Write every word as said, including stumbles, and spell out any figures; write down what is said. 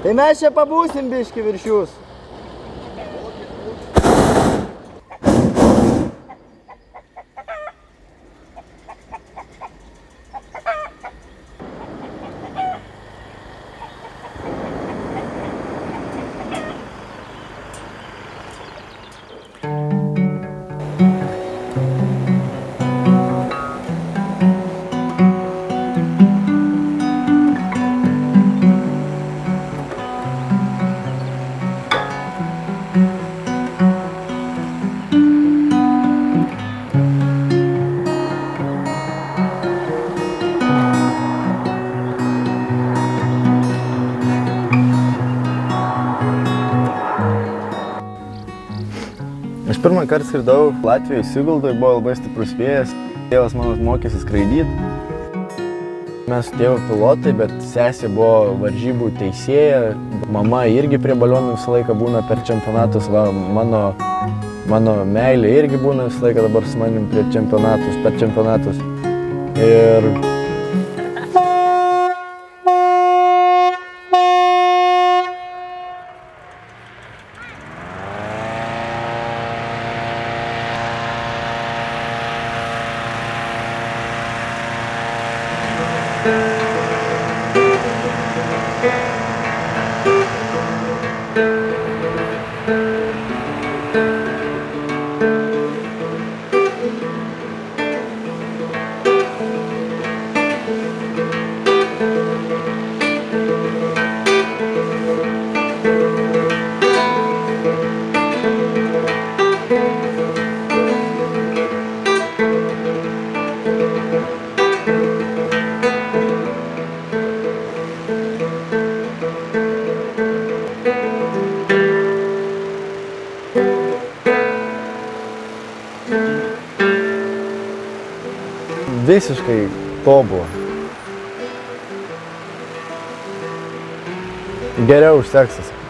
Tai mes čia pabūsim biški virš jūs. Aš pirmą kartą skridau Latvijoje Siguldoje, buvo labai stiprus vėjas. Tėvas mano mokėsi skraidyti. Mes su tėvu pilotai, bet sesė buvo varžybų teisėja. Mama irgi prie balionų visą laiką būna per čempionatus. Va, mano, mano meilė irgi būna visą laiką dabar su manim prie čempionatus, per čempionatus. Ir visiškai tobula. Geriau už seksis.